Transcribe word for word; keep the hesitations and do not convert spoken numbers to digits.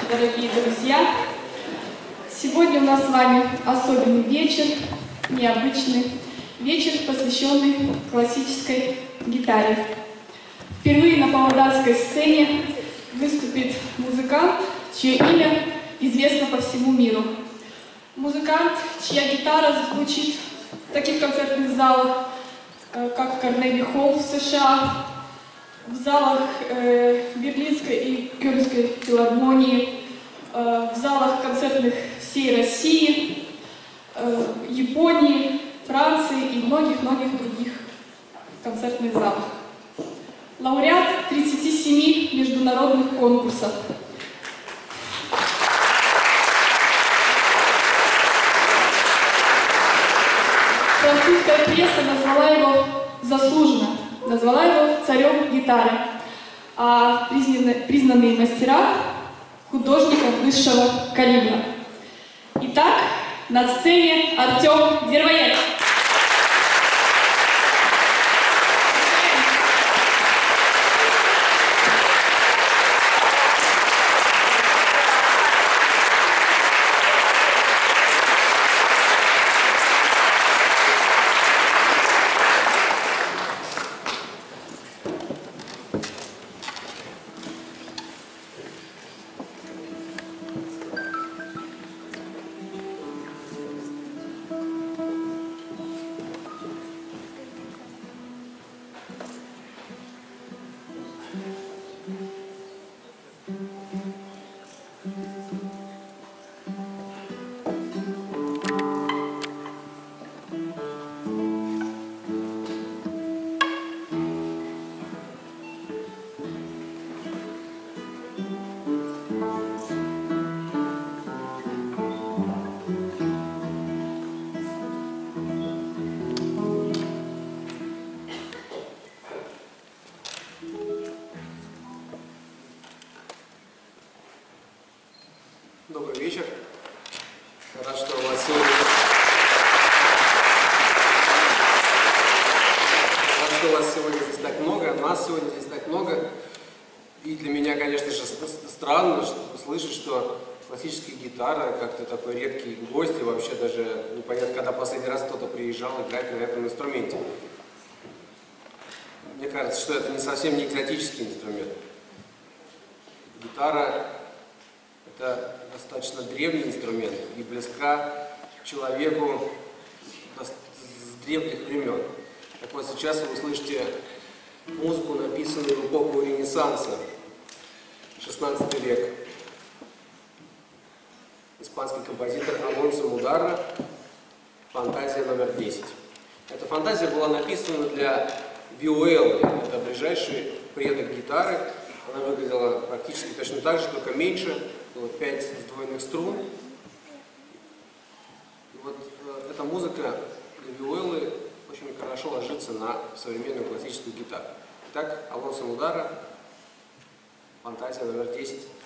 дорогие друзья! Сегодня у нас с вами особенный вечер, необычный вечер, посвященный классической гитаре. Впервые на павлодарской сцене выступит музыкант, чье имя известно по всему миру. Музыкант, чья гитара звучит в таких концертных залах, как Карнеги Холл в США, в залах э, Берлинской и Кёльнской филармонии, э, в залах концертных всей России, э, Японии, Франции и многих-многих других концертных залах. Лауреат тридцати семи международных конкурсов. Французская пресса назвала его заслуженно, назвала его царем гитары, а признанные, признанные мастера — художником высшего калибра. Итак, на сцене Артем Дервоед. Добрый вечер. Рад, что у вас сегодня... Рад, что у вас сегодня здесь так много, нас сегодня здесь так много. И для меня, конечно же, странно слышать, что классическая гитара как-то такой редкий гость, и вообще даже непонятно, когда последний раз кто-то приезжал играть на этом инструменте. Мне кажется, что это не совсем не экзотический инструмент. Гитара — это достаточно древний инструмент и близка человеку с древних времен. Так вот, сейчас вы услышите музыку, написанную в эпоху Ренессанса, шестнадцатый век. Испанский композитор Алонсо Мударра, «Фантазия номер десять». Эта фантазия была написана для виолы, это ближайший предок гитары. Она выглядела практически точно так же, только меньше. Было пять сдвоенных струн. И вот э, эта музыка для виолы очень хорошо ложится на современную классическую гитару. Итак, Алонсо Мударра, «Фантазия номер десять».